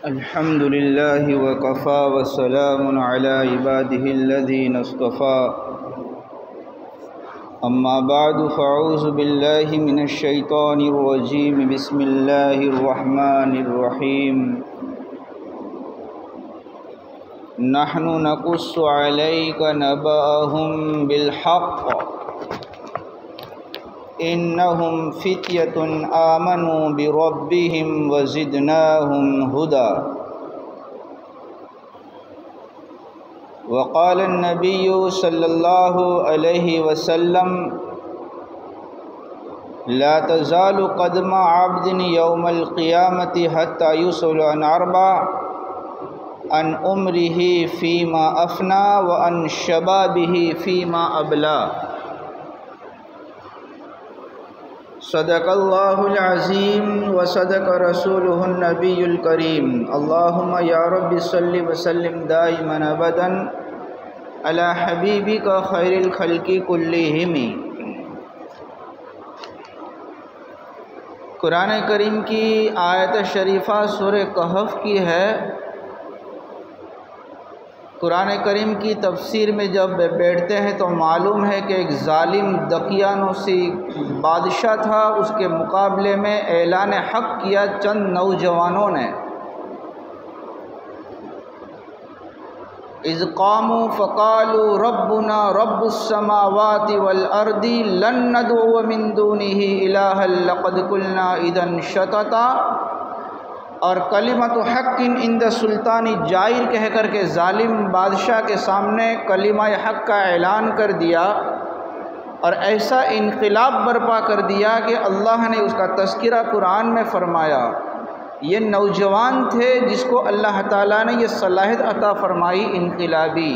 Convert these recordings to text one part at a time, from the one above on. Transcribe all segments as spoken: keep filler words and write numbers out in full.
अल्हम्दुलिल्लाहि वकफ़ा वस्सलामुन अला इबादिहिल्लज़ीना इस्तफ़ा अम्मा बअदु फ़अऊज़ु बिल्लाहि मिनश शैतानिर रजीम बिस्मिल्लाहिर रहमानिर रहीम नहनु नक़ुस्सु अलैका नबअहुम बिलहक़्क़ इन्नहुम फ़ित्यतुन आमनू बिरब्बिहिम वज़िदनाहुम हुदा वक़ाल अन्नबिय्यु सल्लल्लाहु अलैहि वसल्लम ला तज़ालु क़दम अब्दिन यौमल क़ियामति हत्ता युसअल अन अर्बअ अन उम्रिही फ़ीमा अफ़ना व अन शबाबिही फ़ीमा अबला। सदक़ल्लाहुल अज़ीम व सदक़ रसूलुहुन नबियुल करीम। अल्लाहुम्मा या रब्बि सल्लि व सल्लिम दाइमन अबदन अला हबीबिका खैरिल खल्क़ि कुल्लिहिम। कुरान करीम की आयत शरीफा सूरह कहफ़ की है। कुरान करीम की तफसीर में जब बैठते हैं तो मालूम है कि एक ज़ालिम दकियानूसी बादशाह था, उसके मुकाबले में ऐलान हक़ किया चंद नौजवानों ने। इज़ क़ामू फ़क़ालू रब्बुना रब्बुस समावाति वल अर्दि लन नदअ मिन दूनिही इलाहन लक़द क़ुलना इज़न शतता। और कलिमतु हक़्क़िन इंद सुल्तानी जाहिर कह कर के ज़ालिम बादशाह के सामने कलिमा हक़ का ऐलान कर दिया और ऐसा इनक़िलाब बर्पा कर दिया कि अल्लाह ने उसका तज़किरा कुरान में फ़रमाया। ये नौजवान थे जिसको अल्लाह ताला ने ये सलाहियत अता फ़रमाई इनक़िलाबी।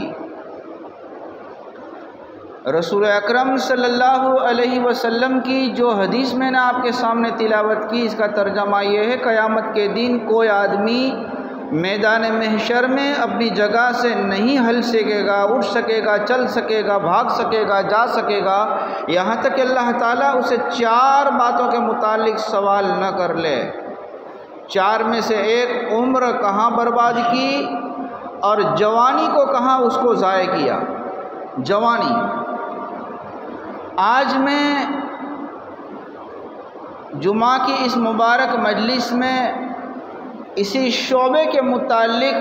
रसूल अकरम सल्लल्लाहु अलैहि वसल्लम की जो हदीस मैंने आपके सामने तिलावत की, इसका तर्जमा ये है, क़यामत के दिन कोई आदमी मैदान महशर में अपनी जगह से नहीं हल सकेगा, उठ सकेगा, चल सकेगा, भाग सकेगा, जा सकेगा, यहाँ तक कि अल्लाह ताला उसे चार बातों के मुतालिक सवाल न कर ले। चार में से एक, उम्र कहाँ बर्बाद की और जवानी को कहाँ उसको ज़ाय किया। जवानी, आज मैं जुमा की इस मुबारक मजलिस में इसी शोबे के मुतालिक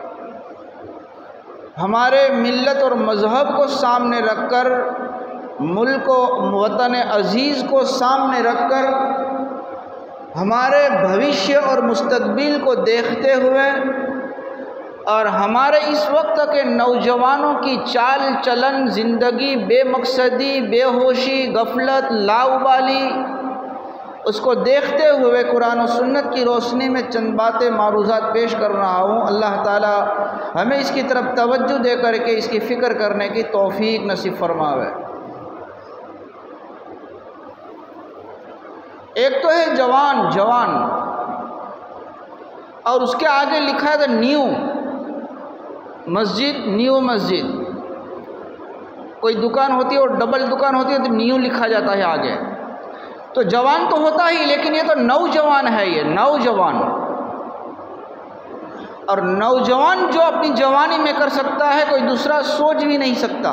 हमारे मिल्लत और मज़हब को सामने रखकर, मुल्क व वतन अज़ीज़ को सामने रखकर, हमारे भविष्य और मुस्तक़बिल को देखते हुए और हमारे इस वक्त के नौजवानों की चाल चलन, ज़िंदगी, बेमकसदी, बेहोशी, गफलत, लाउबाली, उसको देखते हुए कुरान और सुन्नत की रोशनी में चंद बातें मारूज़ात पेश कर रहा हूँ। अल्लाह ताला हमें इसकी तरफ तवज्जो दे करके इसकी फ़िक्र करने की तौफ़ीक नसीब फरमावे। एक तो है जवान, जवान, और उसके आगे लिखा है न्यू मस्जिद, न्यू मस्जिद। कोई दुकान होती है और डबल दुकान होती है तो न्यू लिखा जाता है आगे। तो जवान तो होता ही, लेकिन ये तो नौजवान है, ये नौजवान। और नौजवान जो अपनी जवानी में कर सकता है कोई दूसरा सोच भी नहीं सकता।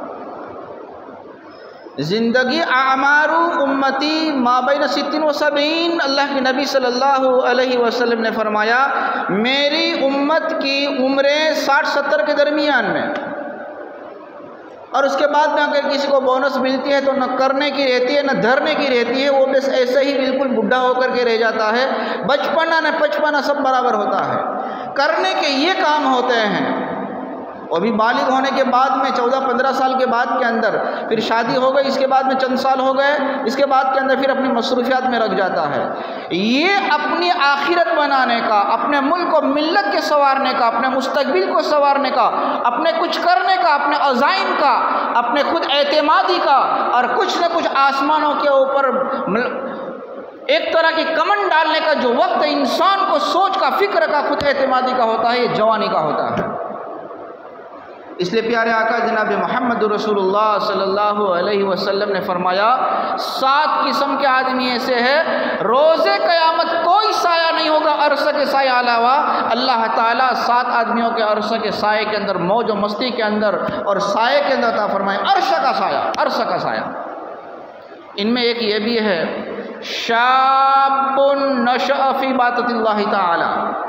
ज़िंदगी आमारू उम्मती माबैन सित्तीन व सबईन, अल्लाह के नबी सल्लल्लाहु अलैहि वसल्लम ने फरमाया, मेरी उम्मत की उम्रें साठ सत्तर के दरमियान में, और उसके बाद में अगर किसी को बोनस मिलती है तो न करने की रहती है न धरने की रहती है, वो बस ऐसे ही बिल्कुल बुढ़ा होकर के रह जाता है। बचपना न पचपना सब बराबर होता है। करने के ये काम होते हैं। और भी बालिग होने के बाद में चौदह पंद्रह साल के बाद के अंदर फिर शादी हो गई, इसके बाद में चंद साल हो गए, इसके बाद के अंदर फिर अपनी मसरूफियात में रख जाता है। ये अपनी आखिरत बनाने का, अपने मुल्क को मिल्लत के संवारने का, अपने मुस्तकबिल को संवारने का, अपने कुछ करने का, अपने अज़ाइम का, अपने खुद एतमादी का, और कुछ न कुछ आसमानों के ऊपर एक तरह की कमन डालने का जो वक्त इंसान को सोच का, फिक्र का, खुद एतमादी का होता है, ये जवानी का होता है। इसलिए प्यारे आका जनाब मोहम्मद रसूलुल्लाह सल्लल्लाहु अलैहि वसल्लम ने फरमाया, सात किस्म के आदमी ऐसे हैं रोज़े क़यामत कोई साया नहीं होगा अरसा के साए अलावा। अल्लाह ताला सात आदमियों के अरसा के साए के अंदर, मौज और मस्ती के अंदर और साए के अंदर अता फरमाए अरसा का साया, अरसा का साया। इनमें एक ये भी है, शाबुन नशअ फी इबादतिल्लाहि ताला,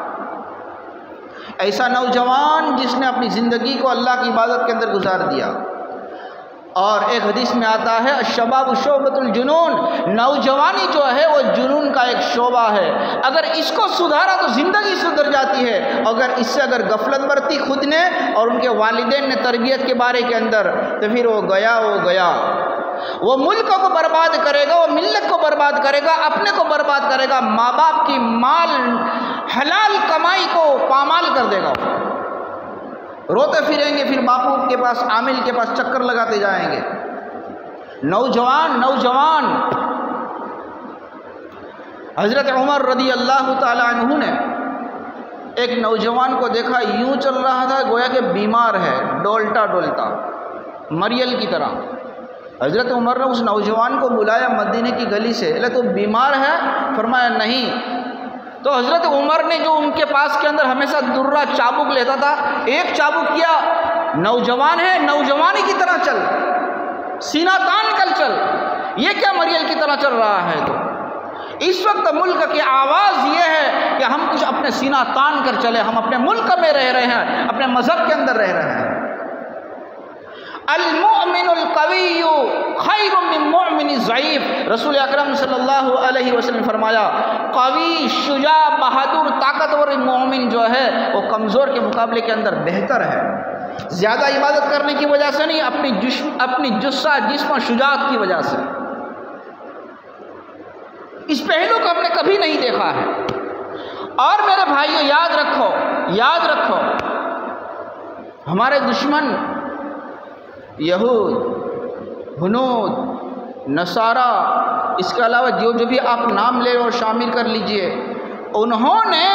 ऐसा नौजवान जिसने अपनी ज़िंदगी को अल्लाह की इबादत के अंदर गुजार दिया। और एक हदीस में आता है अशबाब शोबतुल जुनून, नौजवानी जो है वो जुनून का एक शोबा है। अगर इसको सुधारा तो ज़िंदगी सुधर जाती है। अगर इससे अगर गफलत बरती खुद ने और उनके वालिदैन ने तरबियत के बारे के अंदर, तो फिर वो गया वो गया वो मुल्क को बर्बाद करेगा, वो मिल्लत को बर्बाद करेगा, अपने को बर्बाद करेगा, माँ बाप की माल हलाल कमाई को पामाल कर देगा। रोते फिरेंगे फिर बापू के पास, आमिल के पास चक्कर लगाते जाएंगे। नौजवान नौजवान हज़रत उमर रदी अल्लाह ताला अन्हु ने एक नौजवान को देखा, यूं चल रहा था गोया के बीमार है, डोलता डोलता मरियल की तरह। हज़रत उमर ने उस नौजवान को बुलाया मदीने की गली से, अरे तो बीमार है? फरमाया नहीं। तो हज़रत उमर ने जो उनके पास के अंदर हमेशा दुर्रा चाबुक लेता था, एक चाबुक किया, नौजवान है नौजवानी की तरह चल, सीना तान कर चल, ये क्या मरियल की तरह चल रहा है? तो इस वक्त मुल्क की आवाज़ ये है कि हम कुछ अपने सीना तान कर चले, हम अपने मुल्क में रह रहे हैं, अपने मज़हब के अंदर रह रहे हैं। अल-मुअमिनुल क़विय्यु खैरुम मिन मुअमिनिज़ ज़ईफ़, रसूल अकरम सल्लल्लाहु अलैहि वसल्लम ने फरमाया, कवी, शुजा, बहादुर, ताकतवर मोमिन जो है वो कमज़ोर के मुकाबले के अंदर बेहतर है। ज़्यादा इबादत करने की वजह से नहीं, अपनी जिस्म अपनी जुस्सा जिस्म शुजाअत की वजह से। इस पहलू को हमने कभी नहीं देखा है। और मेरे भाइयों याद रखो, याद रखो, हमारे दुश्मन यहूद, हुनूद, नसारा, इसके अलावा जो जो भी आप नाम ले और शामिल कर लीजिए, उन्होंने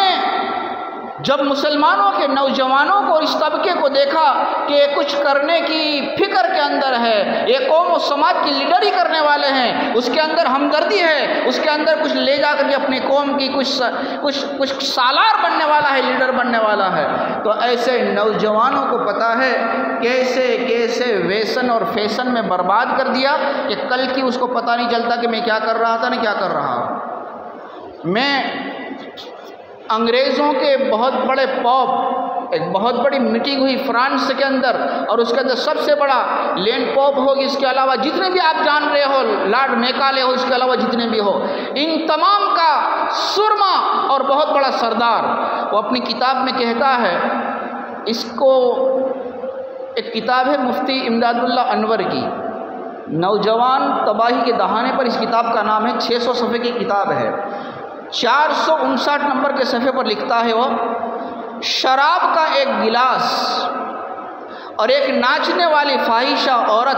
जब मुसलमानों के नौजवानों को, इस तबके को देखा कि ये कुछ करने की फिक्र के अंदर है, ये कौम और समाज की लीडरी करने वाले हैं, उसके अंदर हमदर्दी है, उसके अंदर कुछ ले जा करके अपनी कौम की कुछ कुछ कुछ सालार बनने वाला है, लीडर बनने वाला है, तो ऐसे नौजवानों को पता है कैसे कैसे वेसन और फैशन में बर्बाद कर दिया कि कल की उसको पता नहीं चलता कि मैं क्या कर रहा था ना क्या कर रहा हूँ। मैं अंग्रेज़ों के बहुत बड़े पॉप, एक बहुत बड़ी मीटिंग हुई फ्रांस के अंदर, और उसके अंदर सबसे बड़ा लैंड पॉप होगी, इसके अलावा जितने भी आप जान रहे हो, लॉर्ड मैकाले हो, इसके अलावा जितने भी हो, इन तमाम का सुरमा और बहुत बड़ा सरदार, वो अपनी किताब में कहता है, इसको एक किताब है मुफ्ती इमदादुल्लाह अनवर की, नौजवान तबाही के दहाने पर, इस किताब का नाम है, छः सौ सफ़े की किताब है। चार सौ उनसठ नंबर के सफ़े पर लिखता है वो, शराब का एक गिलास और एक नाचने वाली फाहिशा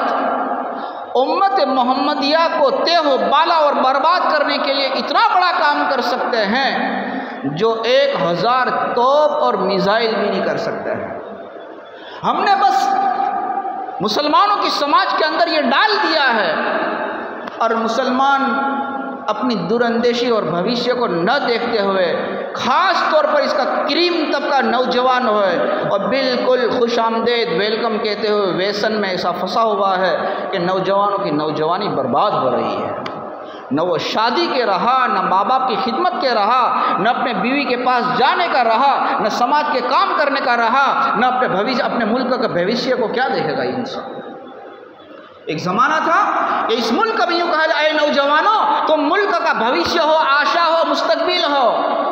औरत उम्मत मोहम्मदिया को तेहो बाला और बर्बाद करने के लिए इतना बड़ा काम कर सकते हैं जो एक हज़ार तोप और मिसाइल भी नहीं कर सकते हैं। हमने बस मुसलमानों की समाज के अंदर ये डाल दिया है, और मुसलमान अपनी दूरअंदेशी और भविष्य को न देखते हुए, ख़ास तौर पर इसका क्रीम तबका नौजवान होए और बिल्कुल खुश आमदेद वेलकम कहते हुए वेसन में ऐसा फंसा हुआ है कि नौजवानों की नौजवानी बर्बाद हो रही है। न वो शादी के रहा, न माँ बाप की खिदमत के रहा, न अपने बीवी के पास जाने का रहा, न समाज के काम करने का रहा, न अपने भविष्य अपने मुल्क के भविष्य को क्या देखेगा इंसान। एक ज़माना था कि इस मुल्क में यूँ कहा जाए, नौजवानों तुम मुल्क का भविष्य हो, आशा हो, मुस्तकबिल हो।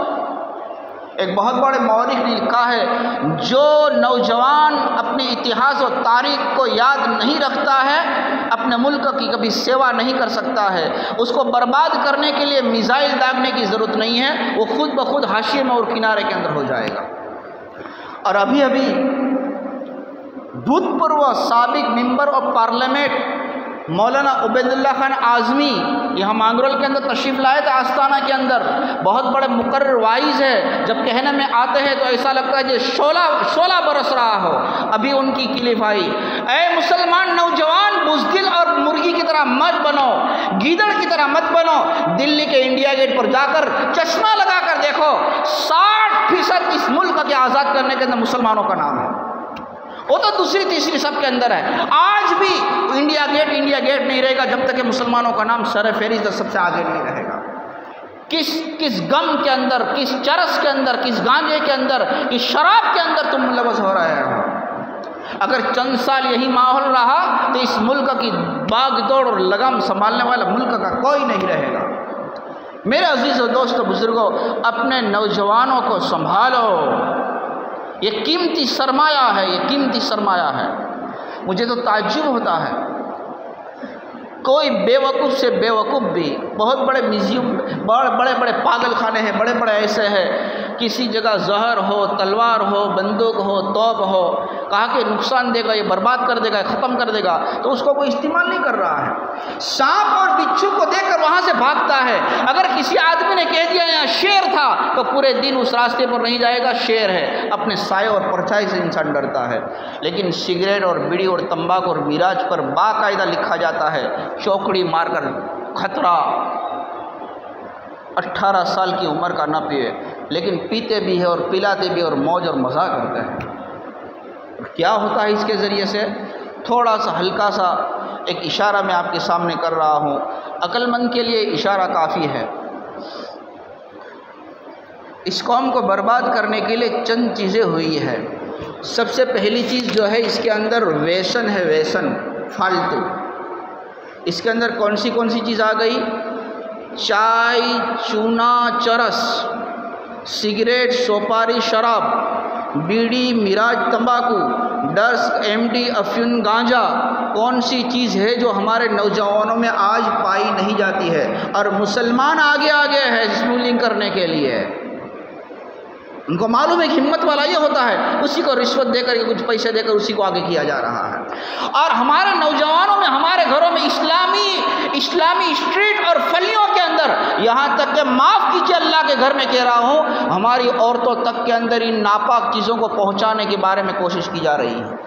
एक बहुत बड़े मौलिक ने लिखा है, जो नौजवान अपने इतिहास और तारीख को याद नहीं रखता है, अपने मुल्क की कभी सेवा नहीं कर सकता है। उसको बर्बाद करने के लिए मिसाइल दागने की ज़रूरत नहीं है, वो खुद ब खुद हाशिए में और किनारे के अंदर हो जाएगा। और अभी अभी भूतपूर्व साबिक मेंबर ऑफ पार्लियामेंट मौलाना उबैदुल्लाह खान आज़मी यहाँ मांगरोल के अंदर तशरीफ़ लाए थे, आस्ताना के अंदर। बहुत बड़े मुकर्रर वाइज है, जब कहने में आते हैं तो ऐसा लगता है कि सोलह सोलह बरस रहा हो अभी उनकी क्लिप आई। ऐ मुसलमान नौजवान, बुज़दिल और मुर्गी की तरह मत बनो, गीदड़ की तरह मत बनो। दिल्ली के इंडिया गेट पर जाकर चश्मा लगा कर देखो, साठ फीसद इस मुल्क के आज़ाद करने के अंदर मुसलमानों का नाम है। वो तो दूसरी तीसरी सब के अंदर है। आज भी इंडिया गेट इंडिया गेट नहीं रहेगा जब तक कि मुसलमानों का नाम सर फेरिस्त सबसे आगे नहीं रहेगा। किस किस गम के अंदर, किस चरस के अंदर, किस गांजे के अंदर, किस शराब के अंदर तुम मुलव्वस हो रहे हो। अगर चंद साल यही माहौल रहा तो इस मुल्क की बागदौड़ और लगाम संभालने वाला मुल्क का कोई नहीं रहेगा। मेरे अजीज़ और दोस्तों बुजुर्गों, अपने नौजवानों को संभालो, ये कीमती सरमाया है, ये कीमती सरमाया है। मुझे तो ताज्जुब होता है, कोई बेवकूफ़ से बेवकूफ़ भी, बहुत बड़े म्यूज़ियम, बड़े बड़े बड़े पागल खाने हैं, बड़े बड़े ऐसे हैं, किसी जगह जहर हो, तलवार हो, बंदूक हो, तोप हो, कहा कि नुकसान देगा, ये बर्बाद कर देगा, ख़त्म कर देगा, तो उसको कोई इस्तेमाल नहीं कर रहा है। सांप और बिच्छू को देखकर वहाँ से भागता है। अगर किसी आदमी ने कह दिया यहाँ शेर था तो पूरे दिन उस रास्ते पर नहीं जाएगा, शेर है। अपने साए और परछाई से इंसान डरता है। लेकिन सिगरेट और बीड़ी और तंबाकू और मिराज पर बाकायदा लिखा जाता है, चौकड़ी मारकर खतरा, अट्ठारह साल की उम्र का न पिए। लेकिन पीते भी है और पिलाते भी और मौज और मज़ा करते हैं। क्या होता है इसके ज़रिए से? थोड़ा सा हल्का सा एक इशारा मैं आपके सामने कर रहा हूँ। अक्लमंद के लिए इशारा काफ़ी है। इस कौम को बर्बाद करने के लिए चंद चीज़ें हुई है। सबसे पहली चीज़ जो है, इसके अंदर व्यसन है, व्यसन फालतू। इसके अंदर कौन सी कौन सी चीज़ आ गई? चाय, चूना, चरस, सिगरेट, सोपारी, शराब, बीड़ी, मिराज, तंबाकू, डर्स, एमडी, अफीम, गांजा। कौन सी चीज़ है जो हमारे नौजवानों में आज पाई नहीं जाती है? और मुसलमान आगे आगे है स्मगलिंग करने के लिए। उनको मालूम है कि हिम्मत वाला ये होता है, उसी को रिश्वत देकर या कुछ पैसे देकर उसी को आगे किया जा रहा है। और हमारे नौजवानों में, हमारे घरों में इस्लामी इस्लामी स्ट्रीट और फलियों के अंदर, यहाँ तक कि माफ़ कीजिए अल्लाह के घर में कह रहा हूँ, हमारी औरतों तक के अंदर इन नापाक चीज़ों को पहुँचाने के बारे में कोशिश की जा रही है।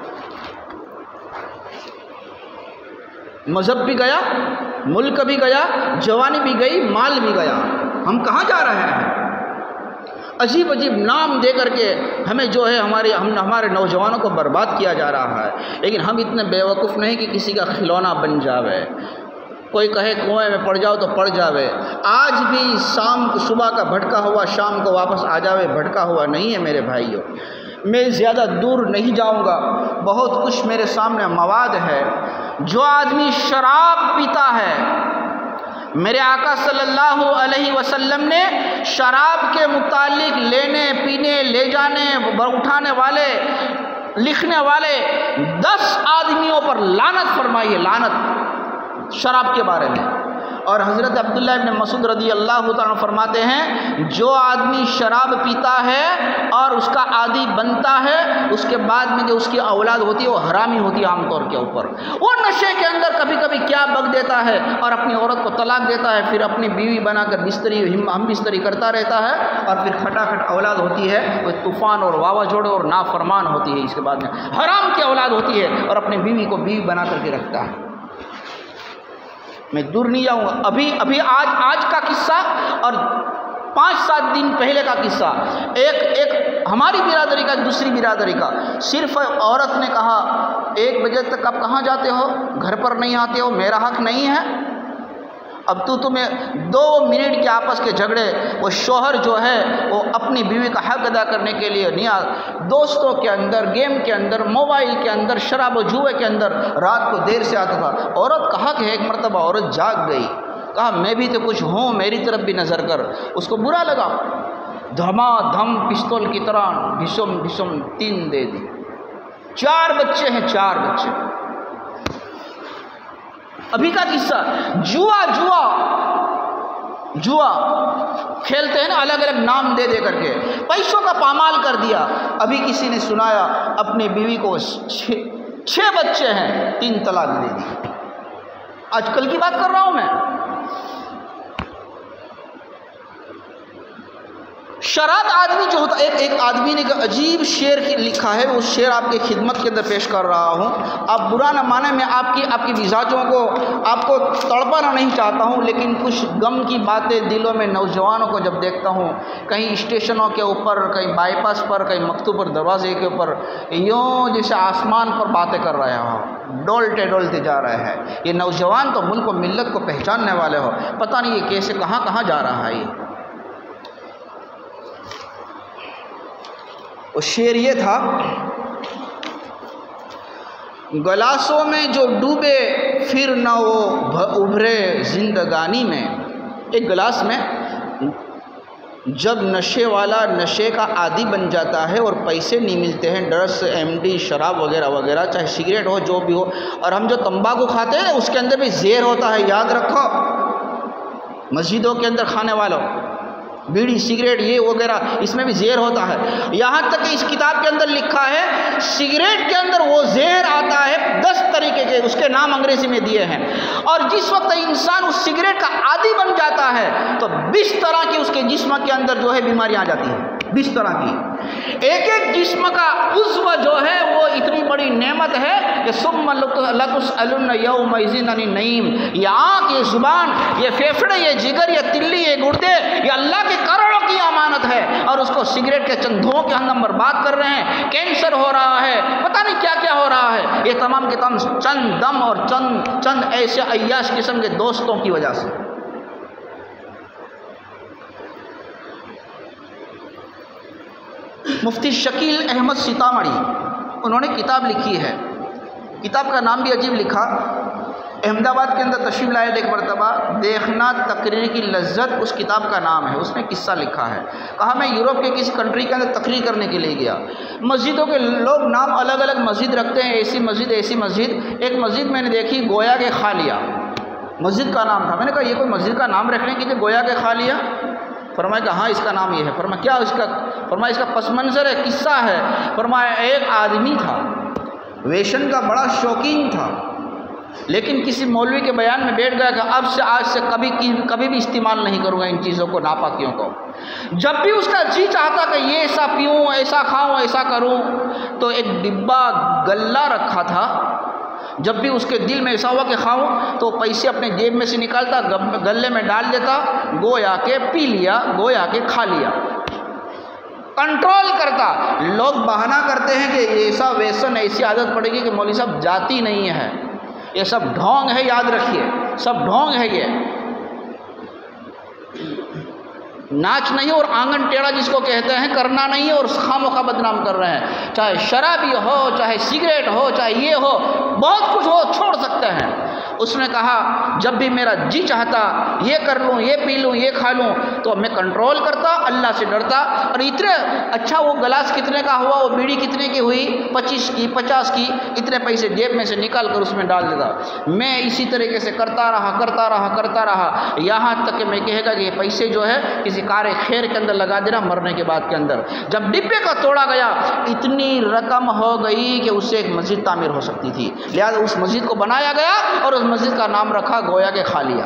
मज़हब भी गया, मुल्क भी गया, जवानी भी गई, माल भी गया। हम कहाँ जा रहे हैं? अजीब अजीब नाम दे करके हमें जो है हमारे हम हमारे नौजवानों को बर्बाद किया जा रहा है। लेकिन हम इतने बेवकूफ़ नहीं कि किसी का खिलौना बन जावे। कोई कहे कुएं में पड़ जाओ तो पड़ जावे। आज भी शाम सुबह का भटका हुआ शाम को वापस आ जावे, भटका हुआ नहीं है मेरे भाइयों। मैं ज़्यादा दूर नहीं जाऊंगा, बहुत कुछ मेरे सामने मवाद है। जो आदमी शराब पीता है, मेरे आका सल्लल्लाहु अलैहि वसल्लम ने शराब के मुतालिक लेने, पीने, ले जाने, उठाने वाले, लिखने वाले दस आदमियों पर लानत फरमाई है, लानत शराब के बारे में। और हज़रत अब्दुल्लाह इब्न मसूद रज़ी अल्लाह तआला फरमाते हैं, जो आदमी शराब पीता है और उसका आदी बनता है, उसके बाद में जो उसकी औलाद होती है वो हरामी होती है आमतौर के ऊपर। वो नशे के अंदर कभी कभी क्या बग देता है और अपनी औरत को तलाक देता है, फिर अपनी बीवी बनाकर बिस्तरी हम बिस्तरी करता रहता है और फिर खटाखट औलाद होती है, वो तूफ़ान और वावाझोड़े और नाफरमान होती है। इसके बाद में हराम की औलाद होती है और अपनी बीवी को बीवी बना करके रखता है। मैं दूर नहीं जाऊंगा, अभी अभी आज आज का किस्सा और पाँच सात दिन पहले का किस्सा। एक एक हमारी बिरादरी का, दूसरी बिरादरी का। सिर्फ औरत ने कहा, एक बजे तक आप कहाँ जाते हो, घर पर नहीं आते हो, मेरा हक नहीं है। अब तो तुम्हें दो मिनट के आपस के झगड़े, वो शोहर जो है वो अपनी बीवी का हक अदा करने के लिए नहीं आ, दोस्तों के अंदर, गेम के अंदर, मोबाइल के अंदर, शराब व जुए के अंदर रात को देर से आता था। औरत का हक है। एक मरतबा औरत जाग गई, कहा मैं भी तो कुछ हूँ, मेरी तरफ भी नज़र कर। उसको बुरा लगा, धमाधम पिस्तौल की तरह ढिसुम ढिसुम तीन दे दी। चार बच्चे हैं, चार बच्चे। अभी का किस्सा, जुआ जुआ जुआ खेलते हैं ना, अलग अलग नाम दे दे करके पैसों का पामाल कर दिया। अभी किसी ने सुनाया अपनी बीवी को छः छः बच्चे हैं, तीन तलाक दे दी। आजकल की बात कर रहा हूं मैं। शराब आदमी जो होता, एक एक आदमी ने एक अजीब शेर लिखा है, उस शेर आपके खिदमत के अंदर पेश कर रहा हूँ। आप बुरा न माने, मैं आपकी आपकी मिजाजों को आपको तड़पाना नहीं चाहता हूँ, लेकिन कुछ गम की बातें दिलों में नौजवानों को जब देखता हूँ, कहीं स्टेशनों के ऊपर, कहीं बाईपास पर, कहीं मकतूब पर दरवाजे के ऊपर, यूँ जैसे आसमान पर बातें कर रहे हो, डोलते डोलते जा रहे हैं। ये नौजवान तो मुल्क व मिल्लत को पहचानने वाले हो, पता नहीं ये कैसे कहाँ कहाँ जा रहा है। ये वो शेर ये था, गलासों में जो डूबे फिर न वो उभरे जिंदगानी में। एक गिलास में जब नशे वाला नशे का आदी बन जाता है और पैसे नहीं मिलते हैं, ड्रग्स, एमडी, शराब वगैरह वगैरह, चाहे सिगरेट हो, जो भी हो, और हम जो तंबाकू खाते हैं उसके अंदर भी जहर होता है, याद रखो। मस्जिदों के अंदर खाने वालों, बीड़ी, सिगरेट, ये वगैरह, इसमें भी जहर होता है। यहाँ तक कि इस किताब के अंदर लिखा है सिगरेट के अंदर वो जहर आता है दस तरीके के, उसके नाम अंग्रेजी में दिए हैं। और जिस वक्त इंसान उस सिगरेट का आदी बन जाता है तो बीस तरह की उसके जिस्म के अंदर जो है बीमारियां आ जाती हैं, बीस तरह की। एक एक जिस्म का उज़्व जो है वो इतनी बड़ी नेमत है कि सुम्मा लतुसअलुन्ना यौमइज़िन अनिन नईम। ये आँख, ये ज़ुबान, ये फेफड़े, ये जिगर, ये तिल्ली, ये गुर्दे, ये अल्लाह के करोड़ों की अमानत है, और उसको सिगरेट के चंद धुओं के हम बर्बाद कर रहे हैं। कैंसर हो रहा है, पता नहीं क्या क्या हो रहा है। ये तमाम के तमाम चंद दम और चंद चंद ऐसे अय्याश किस्म के दोस्तों की वजह से। मुफ्ती शकील अहमद सीतामढ़ी, उन्होंने किताब लिखी है, किताब का नाम भी अजीब लिखा। अहमदाबाद के अंदर तशरीफ़ लाए एक मरतबा, देखना तकरीर की लज्जत उस किताब का नाम है। उसमें किस्सा लिखा है, कहा मैं यूरोप के किसी कंट्री के अंदर तकरीर करने के लिए गया। मस्जिदों के लोग नाम अलग अलग मस्जिद रखते हैं, ऐसी मस्जिद ऐसी मस्जिद। एक मस्जिद मैंने देखी, गोया के खालिया मस्जिद का नाम था। मैंने कहा ये कोई मस्जिद का नाम रखने के लिए गोया के खालिया? फरमाया कि हाँ इसका नाम ये है। फरमाया क्या इसका? फरमाया इसका पस मंज़र है, किस्सा है। फरमाया एक आदमी था, वेशन का बड़ा शौकीन था, लेकिन किसी मौलवी के बयान में बैठ गया कि अब से आज से कभी कभी भी इस्तेमाल नहीं करूँगा इन चीज़ों को, नापाकियों को। जब भी उसका जी चाहता कि ये ऐसा पीऊँ, ऐसा खाऊँ, ऐसा करूँ, तो एक डिब्बा गल्ला रखा था। जब भी उसके दिल में ऐसा हुआ कि खाऊं, तो पैसे अपने जेब में से निकालता, गल्ले में डाल देता, गोया के पी लिया, गोया के खा लिया, कंट्रोल करता। लोग बहाना करते हैं कि ऐसा व्यसन, ऐसी आदत पड़ेगी कि मौलवी साहब जाती नहीं है, ये सब ढोंग है, याद रखिए सब ढोंग है, ये नाच नहीं और आंगन टेढ़ा जिसको कहते हैं करना नहीं है, और खामोखा बदनाम कर रहे हैं। चाहे शराबी हो, चाहे सिगरेट हो, चाहे ये हो, बहुत कुछ हो, छोड़ सकते हैं। उसने कहा जब भी मेरा जी चाहता ये कर लूँ, ये पी लूँ, ये खा लूँ, तो मैं कंट्रोल करता, अल्लाह से डरता। और इतने अच्छा वो गिलास कितने का हुआ, वो बीड़ी कितने की हुई, पच्चीस की, पचास की, इतने पैसे जेब में से निकाल कर उसमें डाल देता। मैं इसी तरीके से करता रहा करता रहा करता रहा यहाँ तक कि मैं कहेगा कि ये पैसे जो है किसी कारे खैर के अंदर लगा देना मरने के बाद के अंदर। जब डिब्बे का तोड़ा गया, इतनी रकम हो गई कि उससे एक मस्जिद तामीर हो सकती थी। लिहाजा उस मस्जिद को बनाया गया और उस मस्जिद का नाम रखा गोया के खालिया।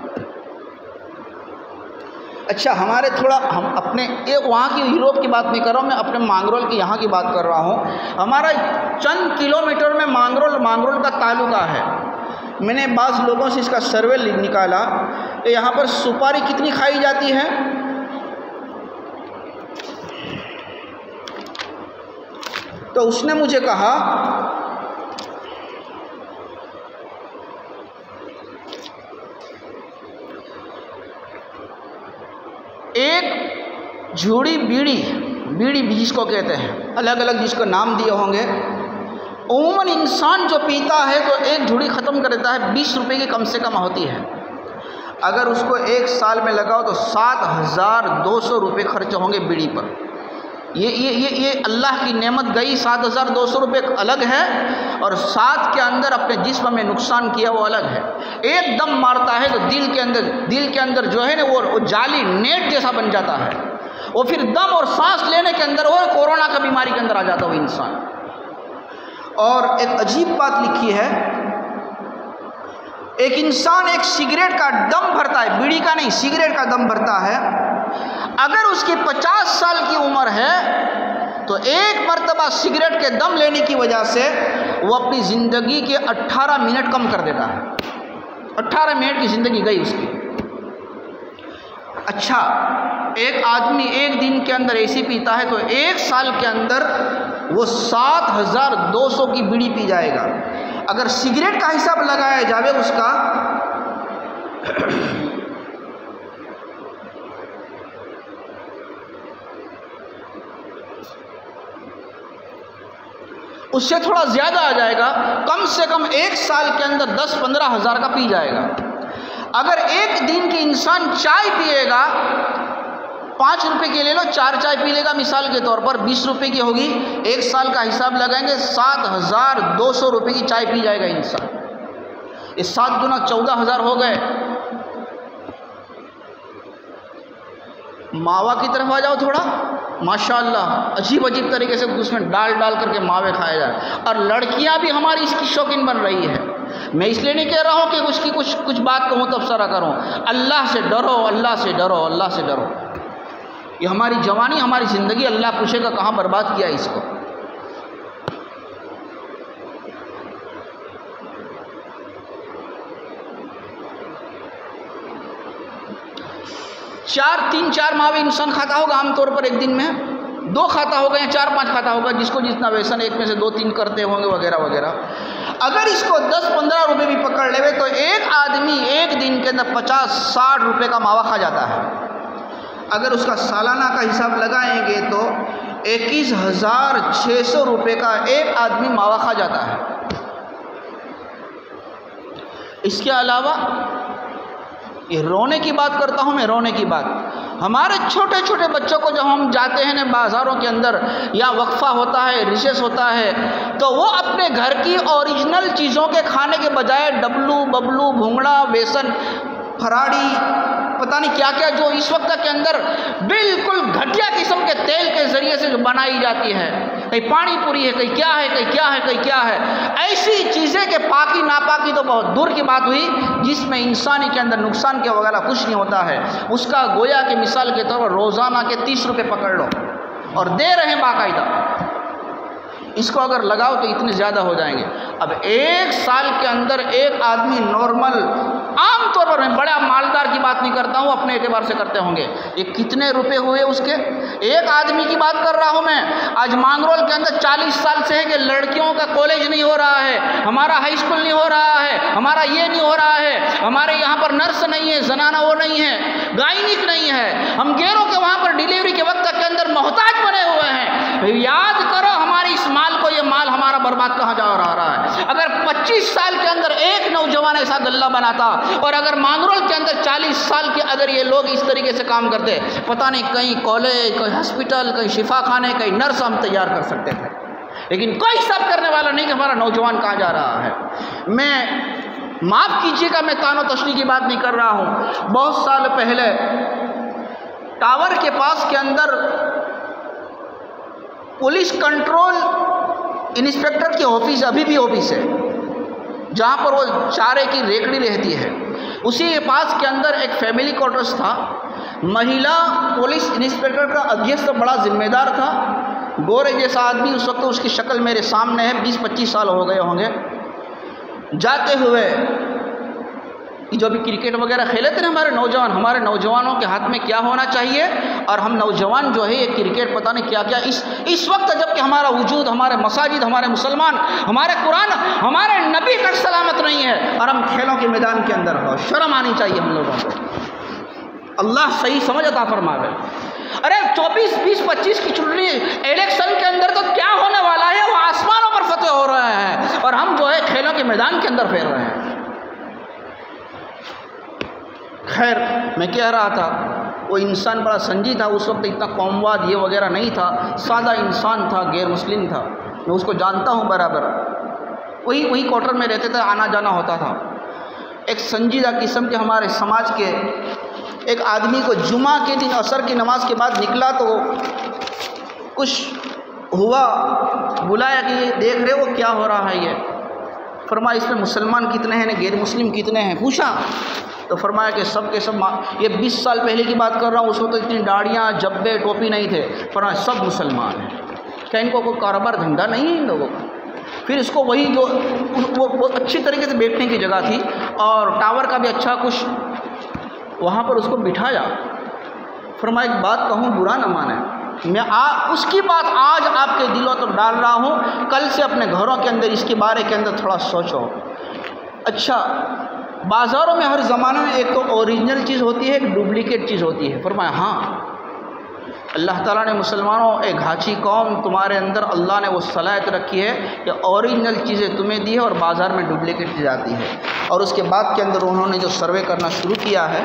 अच्छा, हमारे थोड़ा हम अपने एक वहाँ की यूरोप की बात नहीं कर रहा हूँ, मैं अपने मांगरोल की यहाँ की बात कर रहा हूँ। हमारा चंद किलोमीटर में मांगरोल मांगरोल का तालुका है। मैंने बाज़ लोगों से इसका सर्वे निकाला कि यहाँ पर सुपारी कितनी खाई जाती है। तो उसने मुझे कहा एक झूड़ी बीड़ी, बीड़ी जिसको कहते हैं, अलग अलग जिसको नाम दिए होंगे, उमूमन इंसान जो पीता है तो एक झूड़ी ख़त्म कर देता है, बीस रुपए की कम से कम होती है। अगर उसको एक साल में लगाओ तो सात हज़ार दो सौ रुपये खर्च होंगे बीड़ी पर। ये ये ये ये अल्लाह की नेमत गई। सात हज़ार दो सौ रुपये अलग है, और सात के अंदर अपने जिस्म में नुकसान किया वो अलग है। एक दम मारता है तो दिल के अंदर दिल के अंदर जो है ना वो, वो जाली नेट जैसा बन जाता है। वो फिर दम और सांस लेने के अंदर वो कोरोना का बीमारी के अंदर आ जाता है वो इंसान। और एक अजीब बात लिखी है, एक इंसान एक सिगरेट का दम भरता है, बीड़ी का नहीं, सिगरेट का दम भरता है, अगर उसकी पचास साल की उम्र है तो एक मर्तबा सिगरेट के दम लेने की वजह से वो अपनी ज़िंदगी के अट्ठारह मिनट कम कर देता है। अट्ठारह मिनट की ज़िंदगी गई उसकी। अच्छा, एक आदमी एक दिन के अंदर ऐसी पीता है तो एक साल के अंदर वो सात हजार दो सौ की बीड़ी पी जाएगा। अगर सिगरेट का हिसाब लगाया जाए उसका उससे थोड़ा ज़्यादा आ जाएगा, कम से कम एक साल के अंदर दस पंद्रह हज़ार का पी जाएगा। अगर एक दिन के इंसान चाय पिएगा, पाँच रुपए की ले लो, चार चाय पी लेगा मिसाल के तौर पर, बीस रुपए की होगी, एक साल का हिसाब लगाएंगे सात हज़ार दो सौ रुपये की चाय पी जाएगा इंसान। इस सात गुना चौदह हज़ार हो गए। मावा की तरफ आ जाओ थोड़ा, माशाअल्लाह अजीब अजीब तरीके से उसमें डाल डाल करके मावे खाए जा रहे हैं, और लड़कियां भी हमारी इसकी शौकीन बन रही है। मैं इसलिए नहीं कह रहा हूँ कि उसकी कुछ कुछ बात कहूँ तबसरा करूँ। अल्लाह से डरो, अल्लाह से डरो, अल्लाह से डरो। ये हमारी जवानी, हमारी ज़िंदगी, अल्लाह पूछेगा कहाँ बर्बाद किया इसको। चार तीन चार मावे इंसान खाता होगा आमतौर पर एक दिन में, दो खाता होगा या चार पांच खाता होगा, जिसको जितना व्यसन, एक में से दो तीन करते होंगे वगैरह वगैरह। अगर इसको दस पंद्रह रुपए भी पकड़ लेवे तो एक आदमी एक दिन के अंदर पचास साठ रुपए का मावा खा जाता है। अगर उसका सालाना का हिसाब लगाएंगे तो इक्कीस हजार छः सौ रुपये का एक आदमी मावा खा जाता है। इसके अलावा ये रोने की बात करता हूँ मैं, रोने की बात, हमारे छोटे छोटे बच्चों को जब हम जाते हैं ना बाज़ारों के अंदर, या वक्फा होता है, रिसेस होता है, तो वो अपने घर की ओरिजिनल चीज़ों के खाने के बजाय डबलू बबलू भूंगड़ा बेसन फराड़ी पता नहीं क्या क्या, जो इस वक्त के अंदर बिल्कुल घटिया किस्म के तेल के ज़रिए से जो बनाई जाती है, कहीं पानी पूरी है, कहीं क्या है, कहीं क्या है, कहीं क्या है, ऐसी चीज़ें के पाकी नापाकी तो बहुत दूर की बात हुई, जिसमें इंसानी के अंदर नुकसान के वगैरह कुछ नहीं होता है। उसका गोया के मिसाल के तौर पर रोज़ाना के तीस रुपये पकड़ लो और दे रहे हैं बाकायदा, इसको अगर लगाओ तो इतने ज़्यादा हो जाएंगे। अब एक साल के अंदर एक आदमी नॉर्मल, आम तौर पर, मैं बड़ा मालदार की बात नहीं करता हूँ, अपने एतबार से करते होंगे, ये कितने रुपए हुए उसके, एक आदमी की बात कर रहा हूँ मैं। आज मांगरोल के अंदर चालीस साल से है कि लड़कियों का कॉलेज नहीं हो रहा है, हमारा हाई स्कूल नहीं हो रहा है, हमारा ये नहीं हो रहा है, हमारे यहाँ पर नर्स नहीं है, जनाना वो नहीं है, गायनिक नहीं है, हम गैरों के वहाँ पर डिलीवरी के वक्त के अंदर मोहताज बने हुए हैं। याद करो हमारी इस माल को, ये माल हमारा बर्बाद कहाँ जा रहा है। अगर पच्चीस साल के अंदर एक नौजवान ऐसा गल्ला बनाता, और अगर मांगरोल के अंदर चालीस साल के अगर ये लोग इस तरीके से काम करते, पता नहीं कहीं कॉलेज, कहीं हॉस्पिटल, कहीं शिफा खाने, कहीं नर्स हम तैयार कर सकते थे। लेकिन कोई सब करने वाला नहीं कि हमारा नौजवान कहाँ जा रहा है। मैं माफ़ कीजिएगा, मैं तानो तशनी की बात नहीं कर रहा हूँ। बहुत साल पहले टावर के पास के अंदर पुलिस कंट्रोल इंस्पेक्टर की ऑफिस, अभी भी ऑफिस है, जहाँ पर वो चारे की रेकड़ी रहती है, उसी के पास के अंदर एक फैमिली क्वार्टर्स था। महिला पुलिस इंस्पेक्टर का अध्यक्ष तो बड़ा जिम्मेदार था, गोरे जैसा आदमी, उस वक्त उसकी शक्ल मेरे सामने है, बीस पच्चीस साल हो गए होंगे। जाते हुए जो भी क्रिकेट वगैरह खेले थे ना हमारे नौजवान, हमारे नौजवानों के हाथ में क्या होना चाहिए, और हम नौजवान जो है ये क्रिकेट पता नहीं क्या क्या, इस इस वक्त जबकि हमारा वजूद, हमारे मसाजिद, हमारे मुसलमान, हमारे कुरान, हमारे नबी तक सलामत नहीं है, और हम खेलों के मैदान के अंदर हो। शर्म आनी चाहिए हम लोगों को। अल्लाह सही समझ अता फरमावे। अरे चौबीस बीस पच्चीस की चुनावी इलेक्शन के अंदर तो क्या होने वाला है, वो आसमानों पर फतेह हो रहे हैं, और हम जो है खेलों के मैदान के अंदर फेर रहे हैं। खैर, मैं कह रहा था वो इंसान बड़ा संजी था, उस वक्त इतना कौमवाद ये वगैरह नहीं था, सादा इंसान था, गैर मुस्लिम था, मैं उसको जानता हूँ बराबर, वही वही क्वार्टर में रहते थे, आना जाना होता था। एक संजीदा किस्म के हमारे समाज के एक आदमी को जुमा के दिन असर की नमाज के बाद निकला तो कुछ हुआ, बुलाया कि देख रहे हो क्या हो रहा है ये। फरमाया इसमें मुसलमान कितने हैं, गैर मुस्लिम कितने हैं, पूछा तो फरमाया कि सब के सब, ये बीस साल पहले की बात कर रहा हूँ, उस वक्त तो इतनी दाढ़ियाँ जब्बे टोपी नहीं थे। फरमाया सब मुसलमान हैं। क्या इनको कोई कारोबार धंधा नहीं है इन लोगों का? फिर इसको वही जो वो, वो अच्छी तरीके से बैठने की जगह थी और टावर का भी अच्छा कुछ, वहाँ पर उसको बिठाया। फरमाया एक बात कहूँ बुरा न माने, मैं आ उसकी बात आज आपके दिलों तक डाल रहा हूँ, कल से अपने घरों के अंदर इसके बारे के अंदर थोड़ा सोचो। अच्छा, बाज़ारों में हर ज़माने में एक तो ओरिजिनल चीज़ होती है, एक डुप्लीकेट चीज़ होती है। फरमाया हाँ, अल्लाह ताला ने मुसलमानों, एक घाची कौम तुम्हारे अंदर अल्लाह ने वो सलाहियत रखी है कि ओरिजिनल चीज़ें तुम्हें दी है और बाज़ार में डुप्लीकेट चीज़ आती है। और उसके बाद के अंदर उन्होंने जो सर्वे करना शुरू किया है,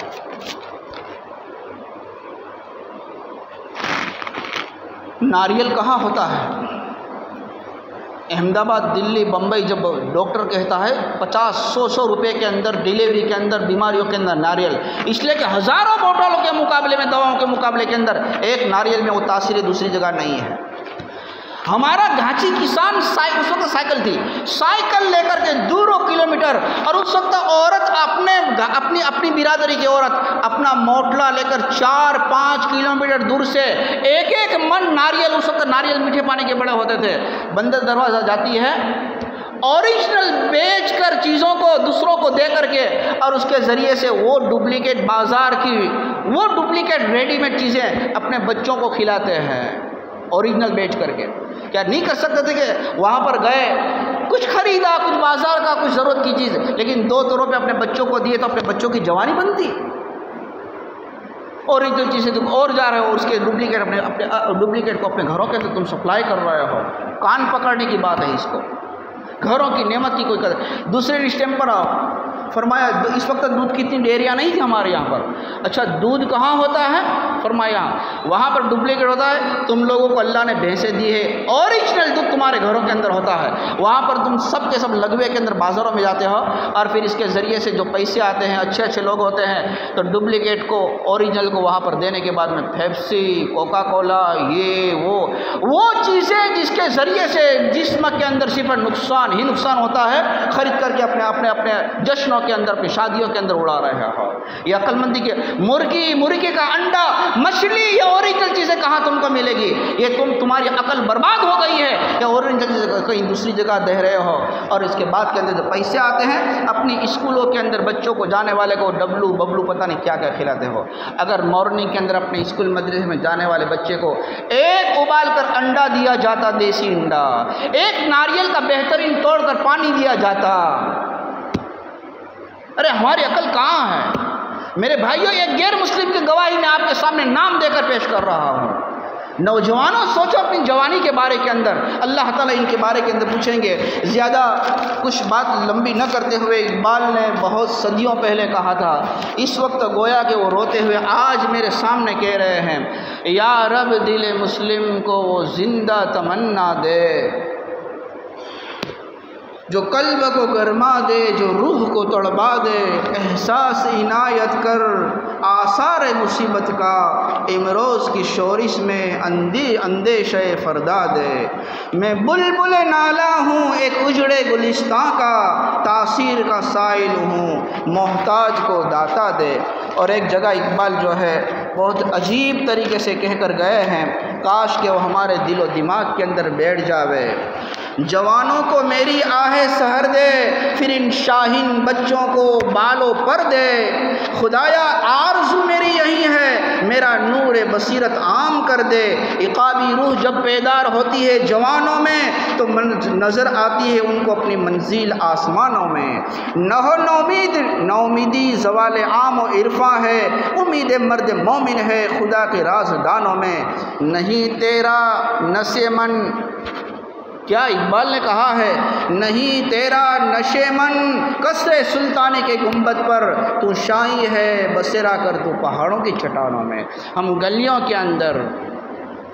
नारियल कहाँ होता है? अहमदाबाद, दिल्ली, बम्बई, जब डॉक्टर कहता है पचास सौ सौ रुपये के अंदर डिलीवरी के अंदर बीमारियों के अंदर नारियल, इसलिए कि हज़ारों बोतलों के मुकाबले में, दवाओं के मुकाबले के अंदर एक नारियल में वो तासीर दूसरी जगह नहीं है। हमारा घाची किसान साइ उस वक्त साइकिल थी, साइकिल लेकर के दूरों किलोमीटर, और उस वक्त औरत अपने अपनी अपनी बिरादरी की औरत अपना मोटला लेकर चार पाँच किलोमीटर दूर से एक एक मन नारियल, उस वक्त नारियल मीठे पानी के बड़े होते थे, बंदर दरवाज़ा जाती है, ओरिजिनल बेचकर चीज़ों को दूसरों को दे करके, और उसके ज़रिए से वो डुप्लीकेट बाज़ार की, वो डुप्लीकेट रेडीमेड चीज़ें अपने बच्चों को खिलाते हैं, ओरिजिनल बेच करके। क्या नहीं कर सकते थे कि वहाँ पर गए, कुछ खरीदा, कुछ बाज़ार का, कुछ ज़रूरत की चीज़, लेकिन दो दो रुपये अपने बच्चों को दिए तो अपने बच्चों की जवानी बनती? ओरिजिनल चीज़ें तुम और जा रहे हो, उसके डुप्लीकेट अपने अपने डुप्लीकेट को अपने घरों के अंदर तुम सप्लाई कर रहे हो। कान पकड़ने की बात है इसको, घरों की नेमत की कोई कदर। दूसरे स्टेम पर आओ, फरमाया इस वक्त दूध की इतनी डेयरियाँ नहीं थी हमारे यहाँ पर। अच्छा, दूध कहाँ होता है? फरमाया वहाँ पर डुप्लीकेट होता है। तुम लोगों को अल्लाह ने भैंसें दी है, ओरिजिनल दूध तुम्हारे घरों के अंदर होता है। वहाँ पर तुम सब के सब लगवे के अंदर बाज़ारों में जाते हो, और फिर इसके ज़रिए से जो पैसे आते हैं, अच्छे अच्छे लोग होते हैं, तो डुप्लीकेट को ओरिजिनल को वहाँ पर देने के बाद में पेप्सी, कोका कोला, ये वो वो चीज़ें जिसके ज़रिए से जिस्म के अंदर सिर्फ नुकसान ही नुकसान होता है, ख़रीद करके अपने अपने अपने जश्नों के अंदर, अपनी शादियों के अंदर उड़ा रहे हो। ये अक्लमंदी के मुर्गी, मुर्गी का अंडा, मछली, ये ओरिजिनल चीज़ें कहाँ तुमको मिलेगी? ये तुम तुम्हारी अकल बर्बाद हो गई है, या ओरिजिनल चीज़ें कहीं दूसरी जगह दे रहे हो। और इसके बाद के अंदर जो पैसे आते हैं, अपनी स्कूलों के अंदर बच्चों को जाने वाले को डब्लू बबलू पता नहीं क्या क्या खिलाते हो। अगर मॉर्निंग के अंदर अपने स्कूल मदरसे में जाने वाले बच्चे को एक उबाल कर अंडा दिया जाता, देसी अंडा, एक नारियल का बेहतरीन तोड़कर पानी दिया जाता। अरे हमारी अकल कहाँ है मेरे भाइयों? एक गैर मुस्लिम की गवाही मैं आपके सामने नाम देकर पेश कर रहा हूँ। नौजवानों, सोचो अपनी जवानी के बारे के अंदर, अल्लाह ताला इनके बारे के अंदर पूछेंगे। ज़्यादा कुछ बात लंबी न करते हुए, इकबाल ने बहुत सदियों पहले कहा था, इस वक्त गोया कि वो रोते हुए आज मेरे सामने कह रहे हैं, या रब दिल मुस्लिम को वो जिंदा तमन्ना दे, जो कल्ब को गरमा दे, जो रूह को तड़पा दे, एहसास इनायत कर आसार मुसीबत का, इमरोज़ की शोरिश में अंदे अंदेशे फरदा दे। मैं बुलबुल नाला हूँ एक उजड़े गुलिस्तां का, तासीर का साइल हूँ मोहताज को दाता दे। और एक जगह इकबाल जो है बहुत अजीब तरीके से कहकर गए हैं, काश के वो हमारे दिलो दिमाग के अंदर बैठ जावे। जवानों को मेरी आहें सहर दे, फिर इन शाहीन बच्चों को बालों पर दे। खुदाया आरज़ू मेरी यही है, मेरा नूर बसीरत आम कर दे। इक़ाबी रूह जब पैदार होती है जवानों में, तो नज़र आती है उनको अपनी मंजिल आसमानों में। न हो नौमीद नौमीदी ज़वाल आम व इरफा है, उम्मीद मर्द मोमिन है खुदा के राज़दानों में। नहीं तेरा नशे मन, क्या इकबाल ने कहा है, नहीं तेरा नशेमन कसरे सुल्तानी के गुंबद पर, तू शाही है बसेरा कर तू पहाड़ों की चट्टानों में। हम गलियों के अंदर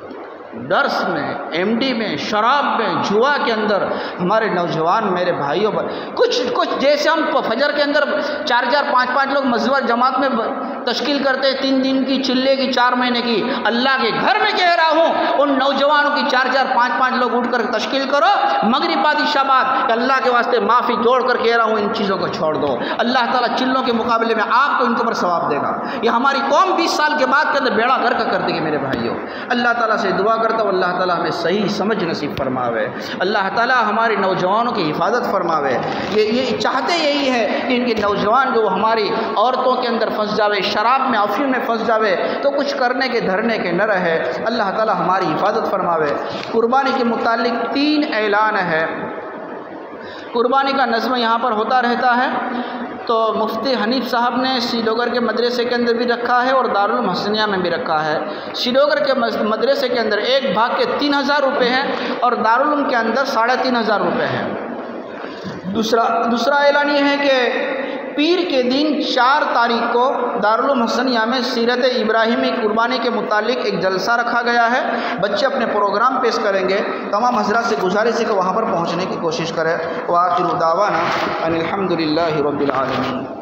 दर्स में, एमडी में, शराब में, जुआ के अंदर हमारे नौजवान मेरे भाइयों पर कुछ कुछ जैसे हम फजर के अंदर चार चार पाँच पाँच लोग मस्जिद जमात में तश्कील करते हैं, तीन दिन की, चिल्ले की, चार महीने की, अल्लाह के घर में कह रहा हूँ उन नौजवानों की चार चार पाँच पाँच लोग उठ कर तश्कील करो, मगरिब बाद इशा बाद, अल्लाह के वास्ते माफ़ी जोड़ कर कह रहा हूँ इन चीज़ों को छोड़ दो। अल्लाह ताला चिल्लों के मुकाबले में आपको इनके ऊपर सवाब देगा। ये हमारी कौम बीस साल के बाद के अंदर बेड़ा घर का कर देगी मेरे भाइयों। अल्लाह ताला से दुआ करता हूँ अल्लाह ताला हमें सही समझ नसीब फरमावे, अल्लाह ताला हमारे नौजवानों की हिफाजत फरमावे। ये ये चाहते यही है कि इनके नौजवान जो हमारी औरतों के अंदर फंस जावे, शराब में, अफीम में फंस जावे तो कुछ करने के धरने के न रहे। अल्लाह ताला हमारी हिफाजत फरमावे। कुर्बानी के मुतालिक तीन ऐलान है। कुर्बानी का नज़्म यहाँ पर होता रहता है, तो मुफ्ती हनीफ साहब ने श्रीनगर के मदरसे के अंदर भी रखा है और दारुल हसनिया में भी रखा है। श्रीनगर के मदरसे के अंदर एक भाग के तीन हज़ार रुपये हैं और दारुल के अंदर साढ़े तीन हज़ार रुपये हैं। दूसरा दूसरा ऐलान ये है कि पीर के दिन चार तारीख को दारुल हसनिया में सीरत इब्राहिमी कुर्बानी के मुतालिक एक जलसा रखा गया है। बच्चे अपने प्रोग्राम पेश करेंगे। तमाम हज़रात से गुजारिश है कि वहाँ पर पहुँचने की कोशिश करें। व आखिर दावाना अनिल हम्दुलिल्लाहि रब्बिल आलमीन।